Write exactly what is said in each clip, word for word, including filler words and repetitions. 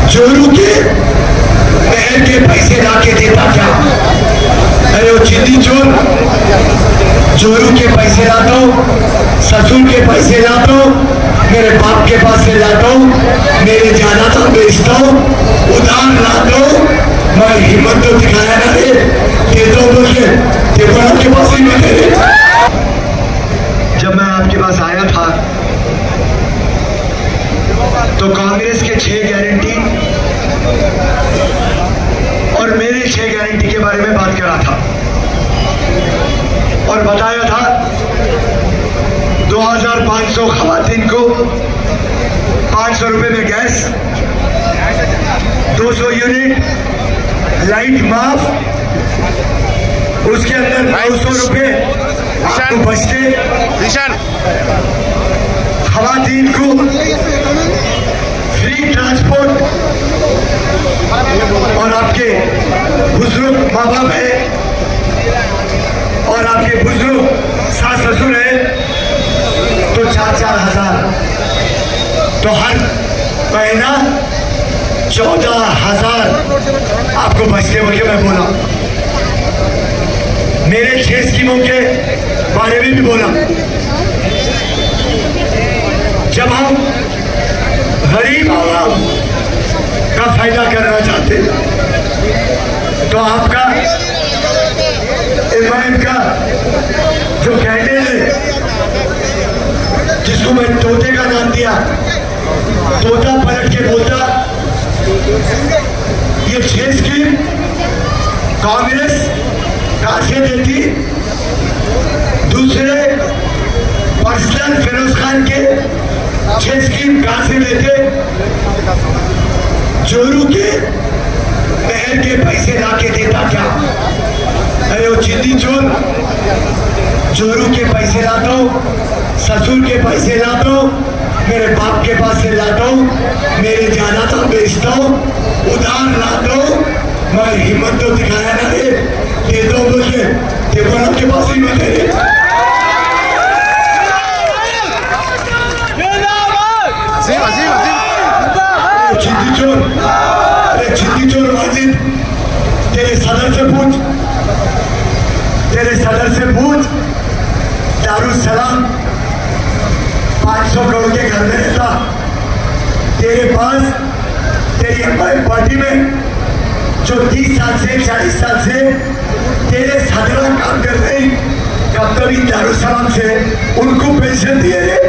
जोरू के महल के पैसे लाके देता क्या? अरे वो चिंदी चोर, जोरू के पैसे लाता हूँ, ससुर के पैसे लाता हूँ, मेरे बाप के पास से लाता हूँ, मेरे जायदाद बेचता हूँ, उधार लाता हूँ। मैं हिम्मत तो दिखाया ना रे, देता हूँ बोल के, देखो आपके पास ही मैं दे। जब मैं आपके पास आया था तो कांग्रेस के छह गारंटी और मेरी छह गारंटी के बारे में बात करा था और बताया था दो हजार पाँच सौ खवातीन को पाँच सौ रुपए में गैस, दो सौ यूनिट लाइट माफ, उसके अंदर नौ सौ रुपए आपको बचते, खवातीन को फ्री ट्रांसपोर्ट और आपके बुजुर्ग माँ बाप है और आपके बुजुर्ग सास ससुर है तो चार चार हजार, तो हर महीना चौदह हजार आपको बचते बोल के मैं बोला। मेरे छह स्कीमों के बारे में भी बोला। जब हम गरीब आवाम का फायदा करना चाहते तो आपका एम का जो कैंडिडेट है जिसको मैं तोते का नाम दिया, तोता पलट के बोलता, ये छह स्कीम कांग्रेस कहां से देती? दूसरे पर्सनल फिरोज खान के छह स्कीम कहां से देते? जोरू के महल के पैसे लाके देता क्या? अरे वो चिंदी चोर, जोरू के पैसे लाता हूँ, ससुर के पैसे लाता हूँ, मेरे बाप के पास से लाता हूँ, मेरे जायदाद बेचता हूँ, उधार लाता हूँ। मैं हिम्मत तो दिखाया ना रे, देता हूँ बोल के, देखो आपके पास ही मैं दे दे। चिंदी चोर, अरे चिंदी चोर माजिद, तेरे सदर से पूछ, तेरे सदर से पूछ, दारुसलाम पाँच सौ करोड़ के घर में रहता, तेरे पास तेरी हमारी पार्टी में जो तीस साल से चालीस साल से तेरे सदर काम कर रही, कब कभी दारुसलाम से उनको पेंशन दिए थे?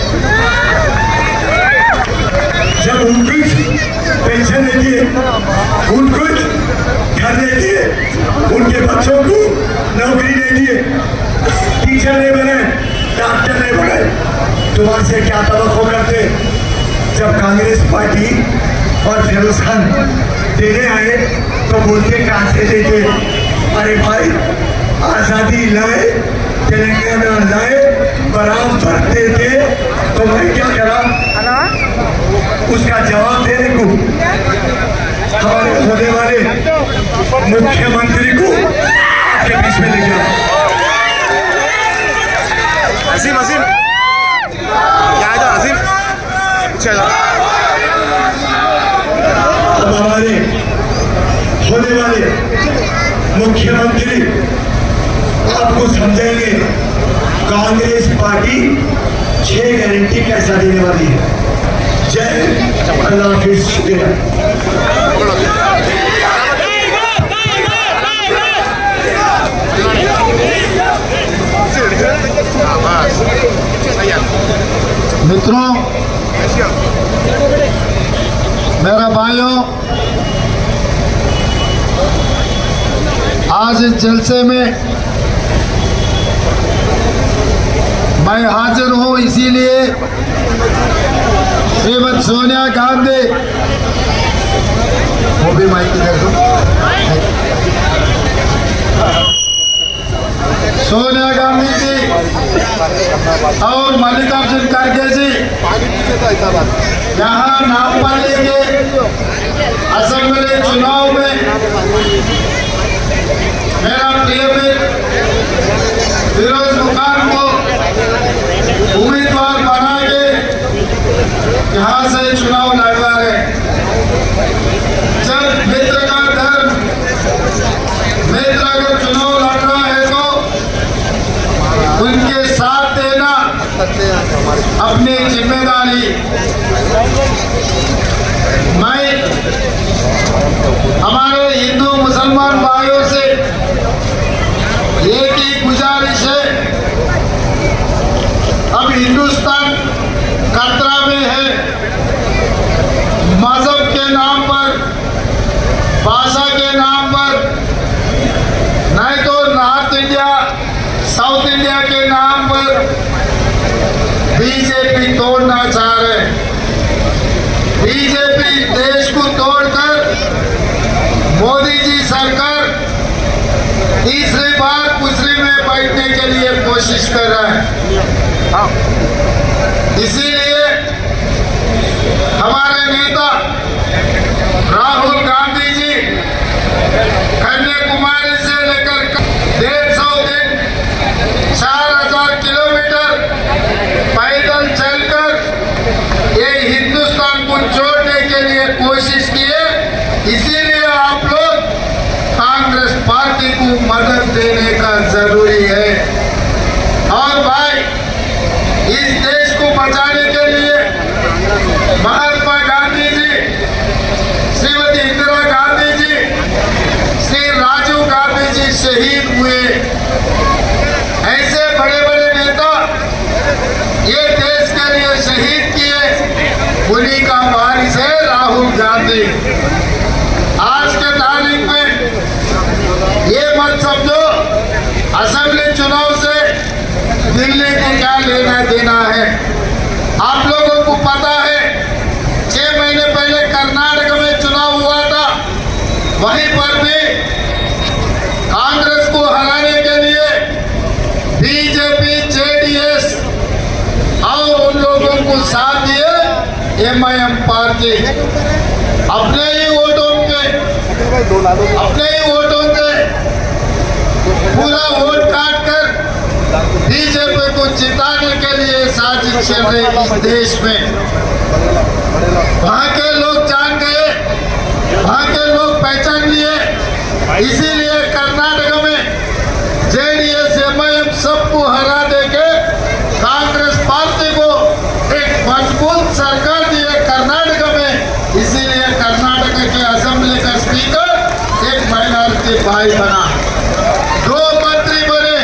जब उनको पेंशन नहीं दिए, उनको घर नहीं दिए, उनके बच्चों को नौकरी नहीं दिए, टीचर नहीं बने, डॉक्टर नहीं बने, तुम्हारे से क्या तवक्को करते? जब कांग्रेस पार्टी और फिरोज खान देने आए तो बोलते कहां से देते? अरे भाई आजादी लाए, तेलंगाना लाए, बराबर देते, तो मैं क्या करा? उसका जवाब देने को हमारे होने वाले मुख्यमंत्री को आपके बीच में लेके आया। असीम असीम यहाँ जाओ, असीम चलो। अब हमारे होने वाले मुख्यमंत्री आपको समझाएंगे कांग्रेस पार्टी छह गारंटी कैसा देने वाली है। जय अल्लाह हाफिज, शुक्रिया। मित्रों, मेरा भाइयों, आज इस जलसे में मैं हाजिर हूं इसीलिए श्रीमती सोनिया गांधी, वो भी माइक इधर दो, सोनिया गांधी जी और मल्लिकार्जुन खड़गे जी यहाँ नामपाली के असेंबली चुनाव में मेरा प्रिय मित्र फिरोज खान को उम्मीदवार बना के यहाँ से चुनाव लड़वा रहे। उनके साथ देना अपनी जिम्मेदारी। मैं हमारे हिंदू मुसलमान भाइयों से एक ही गुजारिश है, अब हिंदुस्तान खतरा में है। मजहब के नाम पर, भाषा के नाम पर, नहीं तो नॉर्थ इंडिया साउथ इंडिया के नाम पर बीजेपी तोड़ना चाह रहे हैं। बीजेपी देश को तोड़कर मोदी जी सरकार तीसरी बार कुर्सी में बैठने के लिए कोशिश कर रहा है। इसीलिए हमारे नेता राहुल गांधी जी कन्याकुमारी से लेकर डेढ़ सौ दिन चार हजार किलोमीटर पैदल चलकर ये हिंदुस्तान को जोड़ने के लिए कोशिश किए। इसीलिए आप लोग कांग्रेस पार्टी को मदद देने का जरूरी है। और भाई, इस देश को बचाने के लिए महात्मा गांधी जी, श्रीमती इंदिरा गांधी जी, श्री राजीव गांधी जी शहीद हुए। ऐसे बड़े बड़े नेता ये देश के लिए शहीद किए, उन्हीं का वारिस है राहुल गांधी। आज के तारीख में ये मत समझो असेंबली चुनाव से दिल्ली को क्या लेना देना है। आप लोगों को पता है छह महीने पहले कर्नाटक में चुनाव हुआ था, वहीं पर भी कांग्रेस को हराने के लिए बीजेपी, जेडीएस और उन लोगों को साथ दिए एमआईएम पार्टी। अपने ही वोटों के अपने ही वोटों के पूरा वोट काट कर बीजेपी को जिताने के लिए साजिश चल रही इस देश में। वहाँ के लोग जान गए, वहाँ के लोग पहचान लिए। इसीलिए कर्नाटक में जेडीएस, एमआईएम सबको हरा देके कांग्रेस पार्टी को एक मजबूत सरकार दी है कर्नाटक में। इसीलिए कर्नाटक के असेंबली का स्पीकर एक माइनॉरिटी भाई बना, दो मंत्री बने,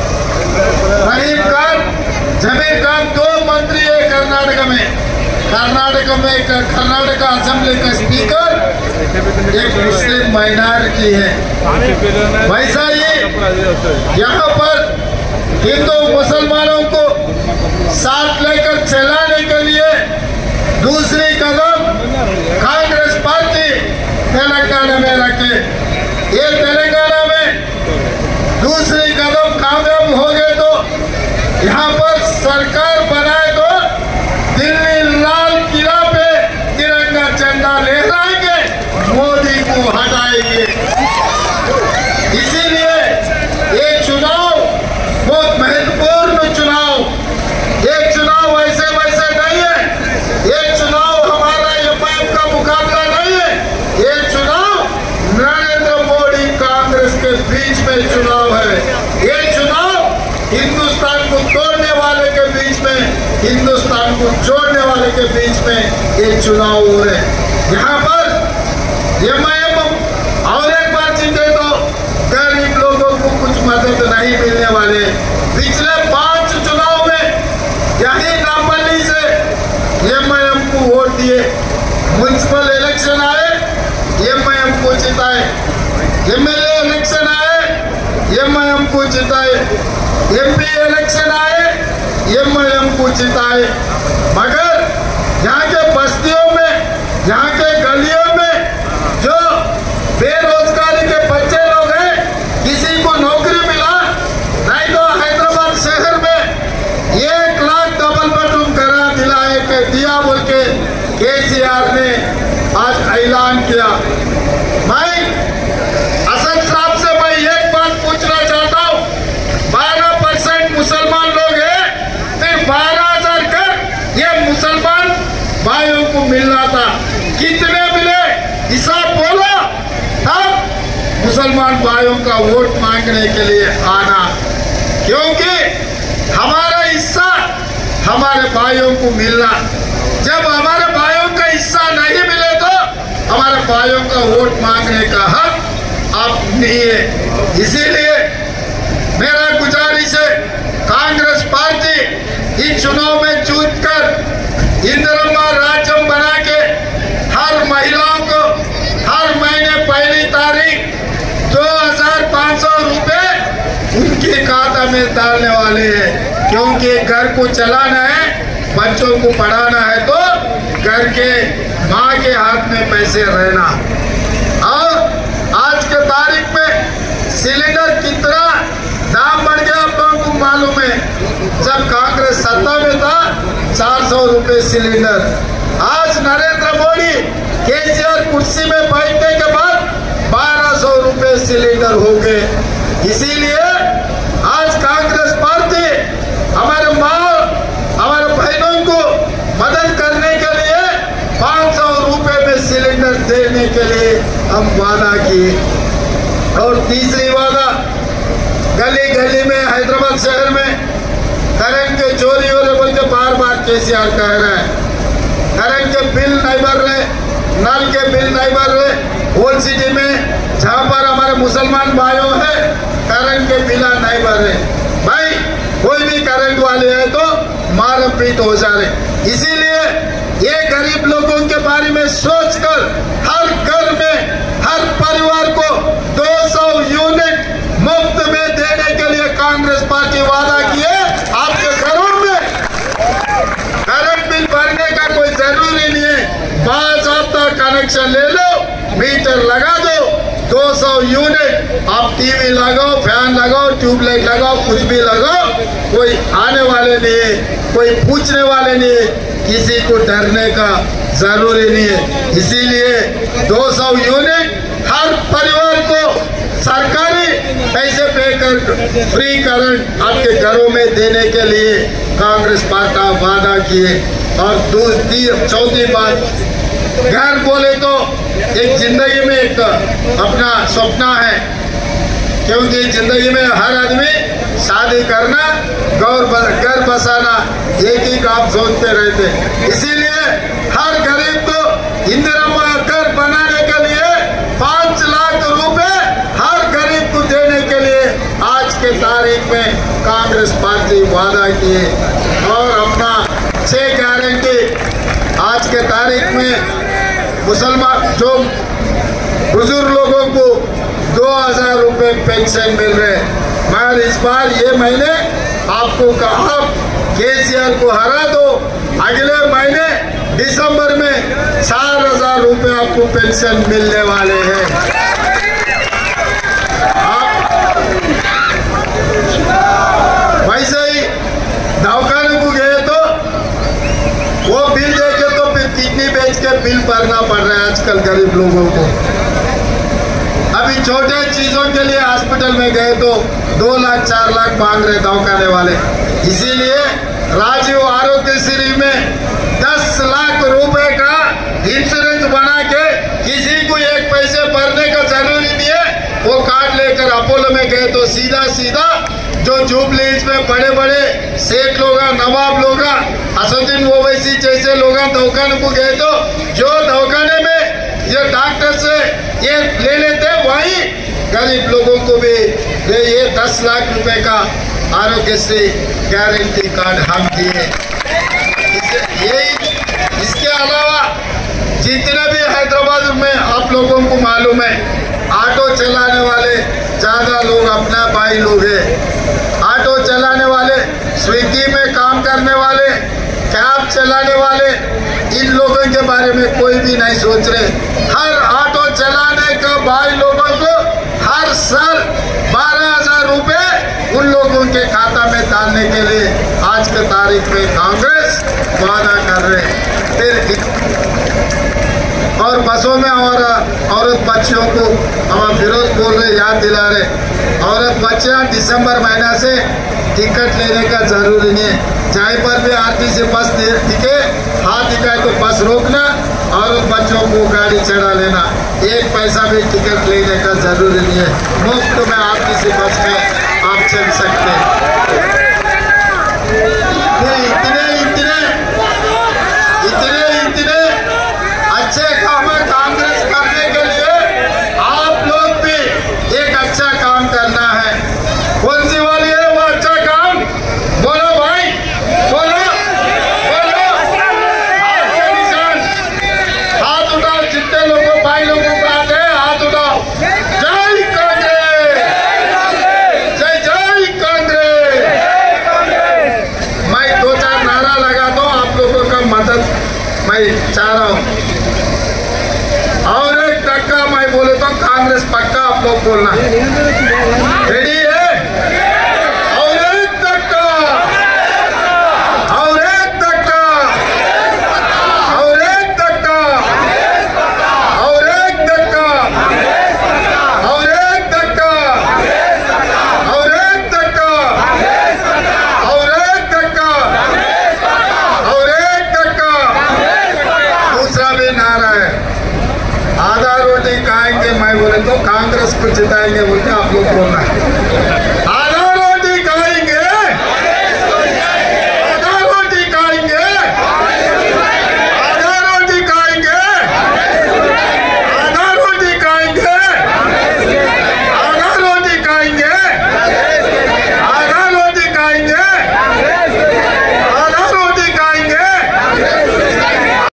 रहीम खान, जमीर खान, दो मंत्री है कर्नाटक में। कर्नाटक में कर्नाटक असेंबली का स्पीकर एक मुस्लिम माइनॉरिटी है। वैसा ही यहाँ पर हिंदू मुसलमानों को साथ लेकर चलाने के लिए दूसरी कदम कांग्रेस पार्टी तेलंगाना में रखे। ये तेलंगाना में दूसरी कदम कामयाब हो गए तो यहाँ पर सरकार बनाए तो दिल्ली लाल किला पे तिरंगा झंडा लहराएंगे, मोदी को हटाएंगे। इसीलिए ये चुनाव बहुत महत्वपूर्ण चुनाव, ये चुनाव ऐसे वैसे नहीं है। ये चुनाव हमारा एमआईएम का मुकाबला नहीं है। ये चुनाव नरेंद्र मोदी कांग्रेस के बीच में चुनाव है। ये चुनाव हिंदुस्तान को तोड़ने वाले के बीच में, हिंदुस्तान को जोड़ने वाले के बीच में ये चुनाव हो रहे हैं। यहाँ पर एमआईएम और एक बार जीते तो गरीब लोगों को कुछ मदद नहीं मिलने वाले। पिछले पांच चुनाव में यही नापल्ली से एमआईएम को वोट दिए, म्युनिसिपल इलेक्शन आए एमआईएम को जिताए, एमएलए इलेक्शन आए एमआईएम को जिताए, एमपी इलेक्शन आए एमआईएम को जिताए। मगर यहाँ के बस्तियों में, यहाँ के गलियों में जो बेरोजगारी के बच्चे लोग हैं, किसी को नौकरी मिला नहीं तो हैदराबाद शहर में एक लाख डबल बेडरूम घरा दिलाए के दिया बोल के केसीआर ने आज ऐलान किया। मैं असद साहब से मैं एक बात पूछना चाहता हूँ, बारह परसेंट मुसलमान लोग हैं, फिर बारह हजार कर ये मुसलमान भाइयों को मिलना था, कितने मिले हिसाब बोलो, तब मुसलमान भाइयों का वोट मांगने के लिए आना। क्योंकि हमारा हिस्सा हमारे भाइयों को मिलना। जब हमारे भाइयों का हिस्सा नहीं मिले तो हमारे भाइयों का वोट मांगने का हक आप नहीं है। इसीलिए मेरा गुजारिश है, कांग्रेस पार्टी इस चुनाव में जीत कर इंदिरा राज्य बना के हर महिलाओं को हर महीने पहली तारीख दो हजार पाँच सौ रुपए उनके खाता में डालने वाले हैं। क्योंकि घर को चलाना है, बच्चों को पढ़ाना है तो घर के माँ के हाथ में पैसे रहना। और आज के तारीख में सिलेंडर कितना दाम बढ़ गया आप लोगों को मालूम है। जब कांग्रेस सत्ता में था चार सौ रुपए सिलेंडर, आज नरेंद्र मोदी केसीआर कुर्सी में बैठने के बाद बारह सौ रुपए सिलेंडर हो गए। इसीलिए आज कांग्रेस पार्टी हमारे माँ हमारे बहनों को मदद करने के लिए पाँच सौ रुपए में सिलेंडर देने के लिए हम वादा किए। और तीसरी वादा, गली गली में हैदराबाद शहर में करंट के चोरी हो रहे बोल के बार बार केसीआर कह रहे हैं। करंट के बिल नहीं भर रहे, नल के बिल नहीं भर रहे। ओल्ड सिटी में जहाँ पर हमारे मुसलमान भाइयों हैं करंट के बिल नहीं भर रहे। भाई कोई भी करंट वाले है तो मार पीट हो जा रहे। इसीलिए ये गरीब लोगों के बारे में सोचकर हर घर में हर परिवार को दो सौ यूनिट मुफ्त में देने के लिए कांग्रेस पार्टी वादा किए। आपके घरों में करंट बिल भरने का कोई जरूरी नहीं है, बाज़ाब्ता कनेक्शन ले लो, मीटर लगा दो, दो सौ यूनिट आप टीवी लगाओ, फैन लगाओ, ट्यूबलाइट लगाओ, कुछ भी लगाओ, कोई आने वाले नहीं है, कोई पूछने वाले नहीं है, किसी को डरने का जरूरी नहीं है। इसीलिए दो सौ यूनिट हर परिवार को सरकारी पैसे पे कर फ्री करंट आपके घरों में देने के लिए कांग्रेस पार्टी वादा किए। और दूसरी चौथी बात, घर बोले तो एक जिंदगी में एक अपना सपना है, क्योंकि जिंदगी में हर आदमी शादी करना, घर बसाना एक ही काम सोचते रहते। इसीलिए हर गरीब को इंदिरा घर बनाने के लिए पाँच लाख रुपए हर गरीब को देने के लिए आज के तारीख में कांग्रेस पार्टी वादा किए। और अपना छह गारंटी आज के तारीख में मुसलमान जो बुजुर्ग लोगों को दो हजार रुपए पेंशन मिल रहे। मगर इस बार ये महीने आपको कहा केसीआर को हरा दो, अगले महीने दिसंबर में चार हजार रुपए आपको पेंशन मिलने वाले हैं। वैसे ही दवाखाने को गए तो वो बिल देके तो फिर किडनी बेच के बिल भरना पड़ रहा है आजकल गरीब लोगों को। अभी छोटे चीजों के लिए हॉस्पिटल में गए तो दो लाख चार लाख मांग रहे दवाखाने वाले। इसीलिए राजीव आरोग्य श्री में दस लाख रुपए का इंश्योरेंस बना के किसी को एक पैसे भरने का जरूरी नहीं है। वो कार्ड लेकर अपोलो में गए तो सीधा सीधा जो जुबलीज में बड़े बड़े सेठ लोग, नवाब लोग, असदुद्दीन ओवैसी जैसे लोग दवाखाने को गए तो जो दवाखाने में ये डॉक्टर से ये ले लेते वही गरीब लोगों को भी ये दस लाख रुपए का आरोग्यश्री गारंटी कार्ड हम दिए। यही इसके अलावा जितने भी हैदराबाद में आप लोगों को मालूम है ऑटो चलाने वाले ज्यादा लोग अपना भाई लोग हैं। ऑटो चलाने वाले, स्विगी में काम करने वाले, कैब चलाने वाले, इन लोगों के बारे में कोई भी नहीं सोच रहे। हर ऑटो चलाने का भाई लोगों को हर साल बारह हजार रुपए उन लोगों के खाता में डालने के लिए आज के तारीख में कांग्रेस वादा कर रहे। फिर और बसों में और औरत बच्चियों को हम फिरोज बोल रहे, याद दिला रहे, औरत बच्चियां दिसंबर महीना से टिकट लेने का जरूरी नहीं है। जहाँ पर भी आरटीसी बस दिखे, हाथ दिखाए तो बस रोकना, औरत बच्चों को गाड़ी चढ़ा लेना, एक पैसा भी टिकट लेने का जरूरी नहीं है। मुफ्त में आरटीसी बस में आप चल सकते हैं। अच्छे काम कांग्रेस करने के लिए आप लोग भी एक अच्छा काम करना है। कौन सी वाली है वो अच्छा काम? बोलो भाई, बोलो बोलो। आपके निशान हाथ उठाओ, जितने लोगों भाई लोगों को आते हैं हाथ उठाओ। जय कांग्रेस, जय जय कांग्रेस। मैं दो चार नारा लगा दो, आप लोगों का मदद मैं चाह रहा हूँ। और एक टक्का मैं बोले तो कांग्रेस पक्का आप लोग बोलना। रेडी?